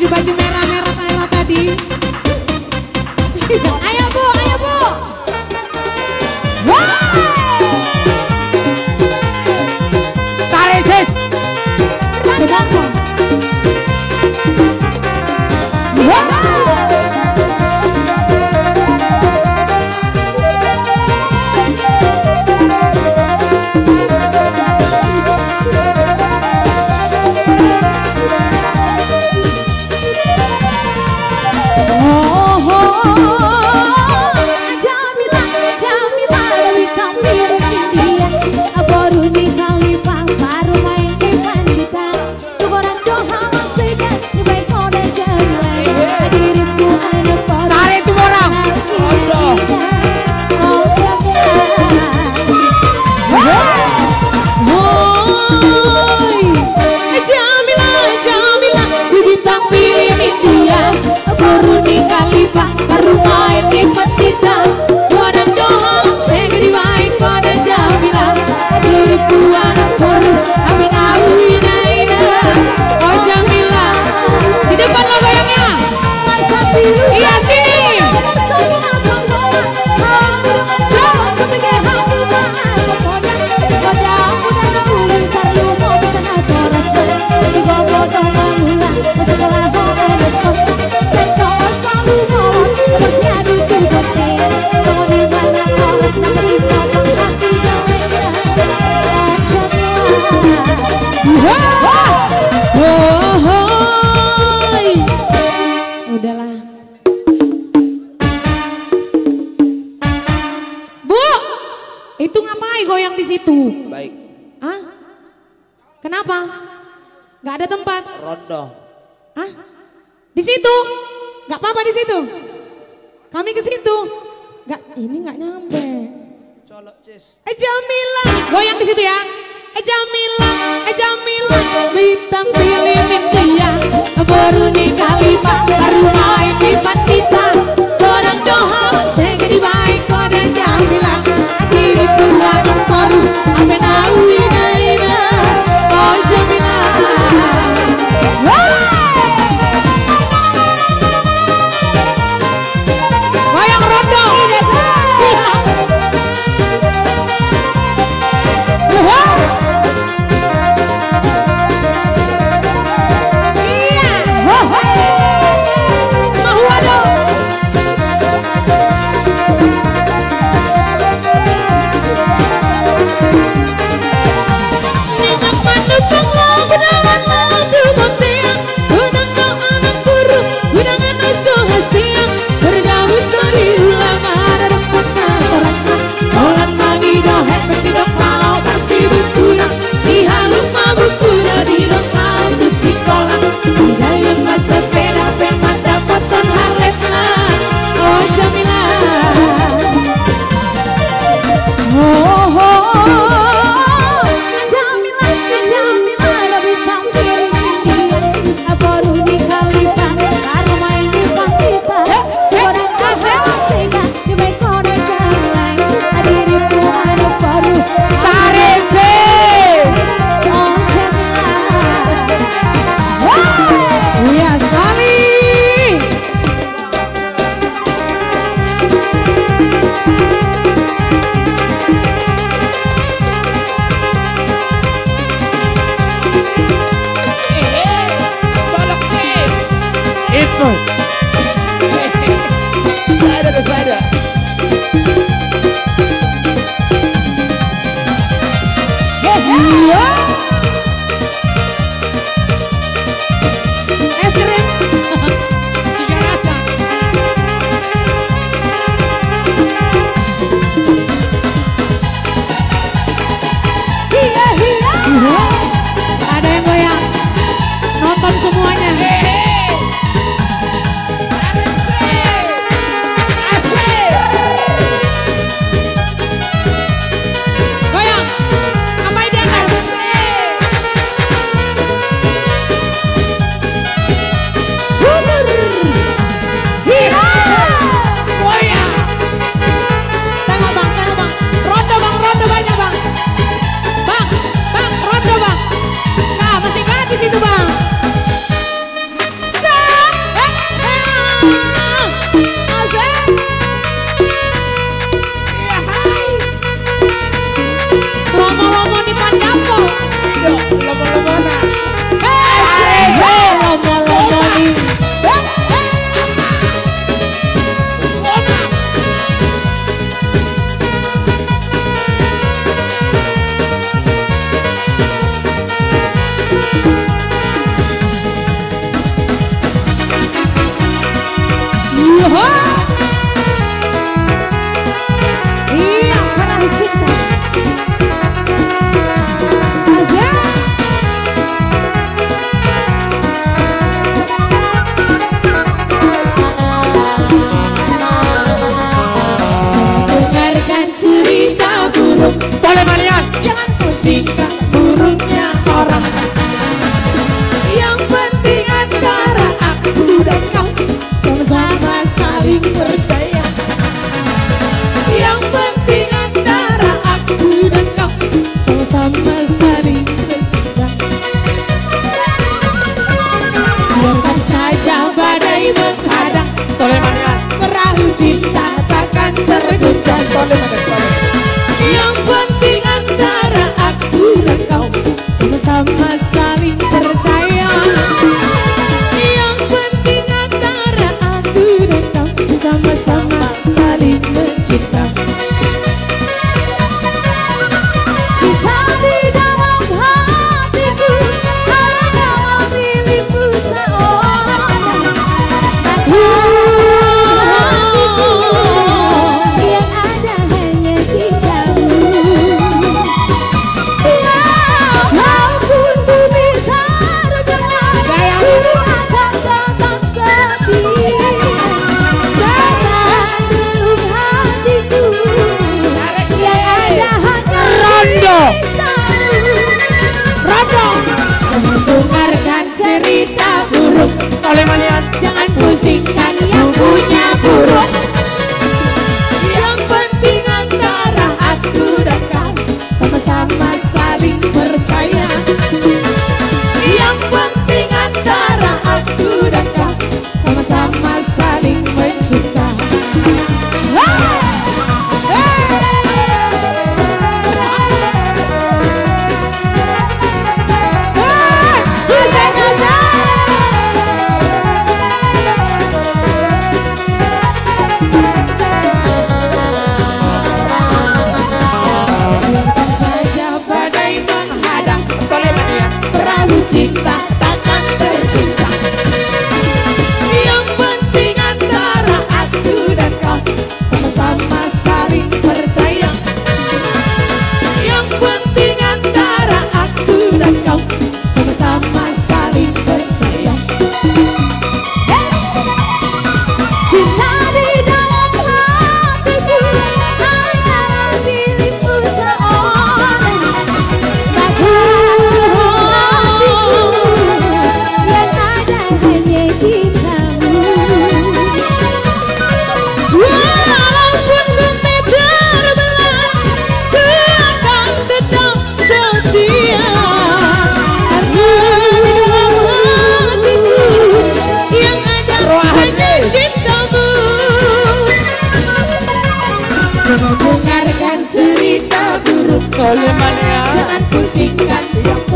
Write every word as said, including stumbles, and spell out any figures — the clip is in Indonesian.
baju-baju merah-merah Tayla tadi. Ayo Bu, ayo Bu. Wow. Tarik sis. Sedangkan. Udahlah. Bu, itu ngapain goyang di situ? Baik. Hah? Kenapa? Gak ada tempat? Rondo. Hah? Di situ? Gak apa-apa di situ? Kami ke situ. Gak, ini gak nyampe. Colok cis. Eh Jamila, goyang di situ ya. Eh Jamila, eh Jamila, bintang pilih dia, baru nikah lima, baru main di kita. Orang dohal, segede baik kode Jamila, diri pulang baru, apa tahu ina ina, oh Jamila. Goyang rondo. Toleh mana toleh. Yang penting antara aku dan kau sama-sama saling percaya. Yang penting antara aku dan kau sama-sama saling mencinta. Cinta di dalam hatiku hanya milikku seorang. Aku yang ada hanya cintamu. Walaupun bumi terbelah, ku akan tetap setia seluruh hatiku yang ada hanya Rondo. Rondo. Jangan dengarkan cerita buruk, Toleh malian. jangan pusingkan yang punya buruk. Yang penting antara aku dan kau sama-sama saling percaya. Yang penting antara aku dan kau sama-sama saling mencinta. Saja badai menghadang, Toleh malian. perahu cinta takkan berpisah. Yang penting antara aku dan kau sama-sama saling percaya. Yang penting antara aku dan kau sama-sama saling percaya. Cinta di dalam hatiku hanya milikku seorang. Aku hatiku yang ada hanya cintamu. Walaupun bumi terbelah, ku akan tetap setia. Aku di dalam hatiku yang ada hanya cintamu. Jangan dengarkan cerita buruk, Toleh malian. jangan pusingkan yang